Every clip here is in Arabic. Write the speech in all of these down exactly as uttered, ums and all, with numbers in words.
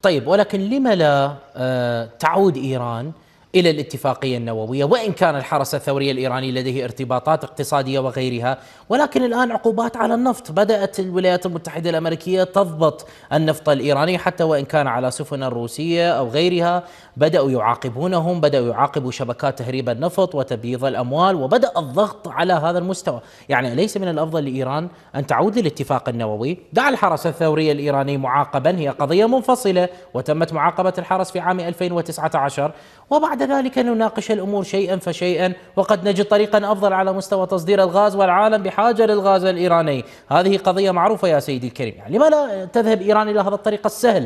طيب، ولكن لم لا آه، تعود إيران إلى الاتفاقية النووية، وإن كان الحرس الثوري الإيراني لديه ارتباطات اقتصادية وغيرها، ولكن الآن عقوبات على النفط. بدأت الولايات المتحدة الأمريكية تضبط النفط الإيراني، حتى وإن كان على سفن روسية أو غيرها. بدأوا يعاقبونهم، بدأوا يعاقبوا شبكات تهريب النفط وتبييض الأموال، وبدأ الضغط على هذا المستوى. يعني أليس من الأفضل لإيران أن تعود للاتفاق النووي؟ دع الحرس الثوري الإيراني معاقبا، هي قضية منفصلة وتمت معاقبة الحرس في عام ألفين وتسعة عشر، وبعد ذلك نناقش الأمور شيئا فشيئا، وقد نجد طريقا أفضل على مستوى تصدير الغاز، والعالم بحاجة للغاز الإيراني. هذه قضية معروفة يا سيدي الكريم، يعني لما لا تذهب إيران إلى هذا الطريق السهل؟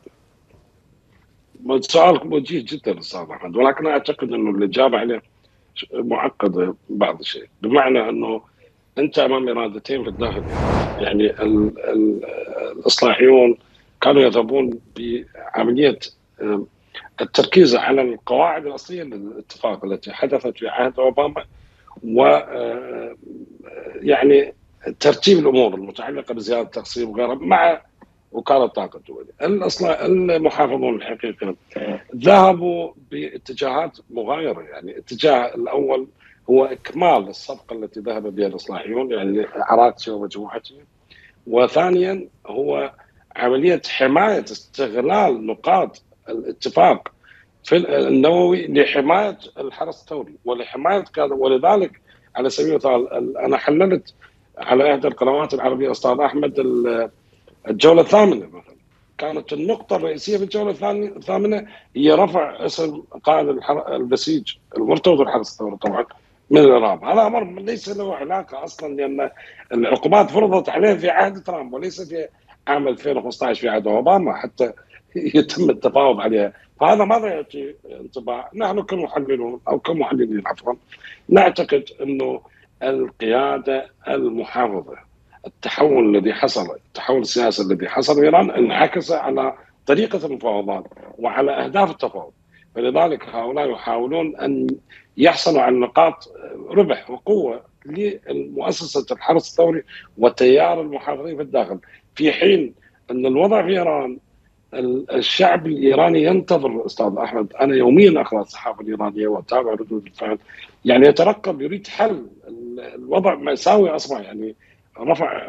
سؤالك وجيه جدا استاذ احمد، ولكن اعتقد انه الاجابه عليه معقده بعض الشيء، بمعنى انه انت امام ارادتين في الداخل. يعني ال ال الاصلاحيون كانوا يذهبون بعمليه آه، التركيز على القواعد الاصليه للاتفاق التي حدثت في عهد اوباما، و آه، يعني ترتيب الامور المتعلقه بزياده التقسيم وغيرها مع وكاله الطاقه الدوليه. الاصلاح المحافظون الحقيقه ذهبوا باتجاهات مغايره. يعني الاتجاه الاول هو اكمال الصفقه التي ذهب بها الاصلاحيون، يعني عراقتي ومجموعته. وثانيا هو عمليه حمايه استغلال نقاط الاتفاق في النووي لحمايه الحرس الثوري ولحمايه كذا. ولذلك على سبيل المثال انا حللت على احدى القنوات العربيه استاذ احمد الجوله الثامنه مثلا، كانت النقطه الرئيسيه في الجوله الثامنه هي رفع اسم قائد البسيج المرتبط بالحرس الثوري طبعا من الارهاب. هذا امر ليس له علاقه اصلا، لان العقوبات فرضت عليه في عهد ترامب وليس في عام ألفين وخمسة عشر في عهد اوباما حتى يتم التفاوض عليها. فهذا ماذا يعطي انطباع؟ نحن كمحللون او كمحللين عفوا نعتقد انه القياده المحافظه، التحول الذي حصل، التحول السياسي الذي حصل في ايران انعكس على طريقه المفاوضات وعلى اهداف التفاوض. فلذلك هؤلاء يحاولون ان يحصلوا على نقاط ربح وقوه لمؤسسه الحرس الثوري وتيار المحافظين في الداخل، في حين ان الوضع في ايران الشعب الايراني ينتظر. استاذ احمد، انا يوميا اقرا الصحافه الايرانيه واتابع ردود الفعل، يعني يترقب، يريد حل. الوضع مأساوي اصبح، يعني رفع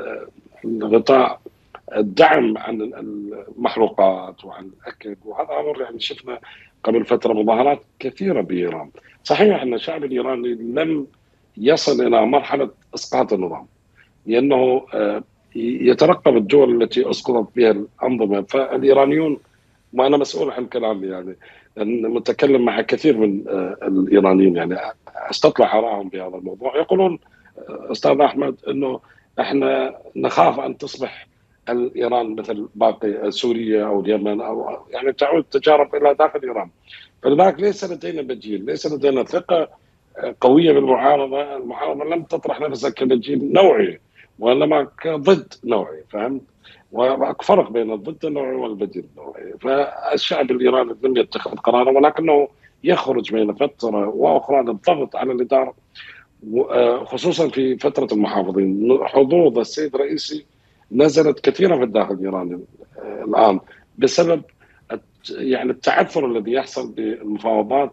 الغطاء الدعم عن المحروقات وعن الاكل، وهذا امر يعني شفنا قبل فتره مظاهرات كثيره بايران. صحيح ان الشعب الايراني لم يصل الى مرحله اسقاط النظام، لانه يترقب الدول التي اسقطت بها الانظمه. فالايرانيون، وانا مسؤول عن كلامي، يعني متكلم مع كثير من الايرانيين، يعني استطلع ارائهم بهذا الموضوع، يقولون استاذ احمد انه احنا نخاف ان تصبح الايران مثل باقي سوريا او اليمن، او يعني تعود تجارب الى داخل ايران. فلذلك ليس لدينا بديل، ليس لدينا ثقه قويه بالمعارضه. المعارضه لم تطرح نفسها كبديل نوعي وانما كضد نوعي، فهمت؟ وفرق بين الضد النوعي والبديل النوعي. فالشعب الايراني لم يتخذ قرارا، ولكنه يخرج بين فتره واخرى للضغط على الاداره، خصوصا في فتره المحافظين. حظوظ السيد الرئيسي نزلت كثيرا في الداخل الايراني الان بسبب يعني التعثر الذي يحصل بالمفاوضات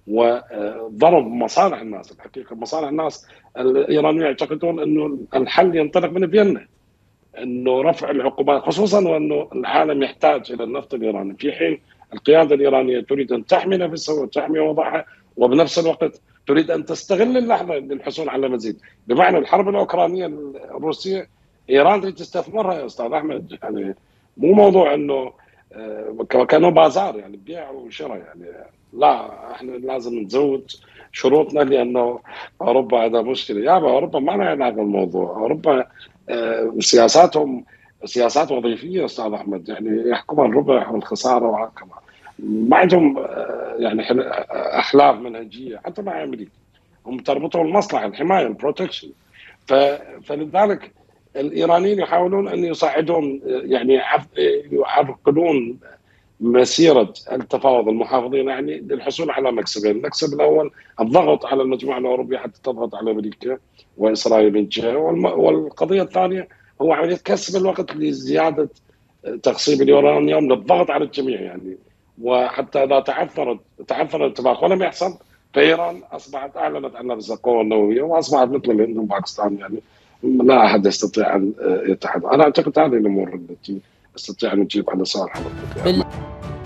وضرب مصالح الناس. الحقيقه مصالح الناس الايرانيين يعتقدون انه الحل ينطلق من فيينا، انه رفع العقوبات، خصوصا وانه العالم يحتاج الى النفط الايراني، في حين القياده الايرانيه تريد ان تحمي نفسها وتحمي وضعها، وبنفس الوقت تريد ان تستغل اللحظه للحصول على مزيد. بمعنى الحرب الاوكرانيه الروسيه ايران تريد تستثمرها يا استاذ احمد، يعني مو موضوع انه كانه بازار يعني بيع وشراء. يعني لا، احنا لازم نزود شروطنا لانه اوروبا عندها مشكله. يا اوروبا ما لها علاقه بالموضوع، اوروبا سياساتهم سياسات وظيفيه استاذ احمد، يعني يحكمها الربح والخساره وهكذا. ما عندهم يعني احلاف منهجيه حتى مع امريكا، هم تربطهم المصلحه، الحمايه، البروتكشن. فلذلك الايرانيين يحاولون ان يصعدون، يعني يعرقلون مسيره التفاوض المحافظين، يعني للحصول على مكسبين. المكسب الاول الضغط على المجموعه الاوروبيه حتى تضغط على امريكا واسرائيل من جهه، والقضيه الثانيه هو عمليه كسب الوقت لزياده تخصيب اليورانيوم للضغط على الجميع يعني. وحتى اذا تعثرت تعثر الاتفاق ولم يحصل، فايران اصبحت اعلنت عن نفسها قوه نوويه واصبحت مثل الهند وباكستان، يعني لا احد يستطيع ان يتحدى. انا اعتقد هذه الامور التي تستطيع ان تجيب على صالح بال...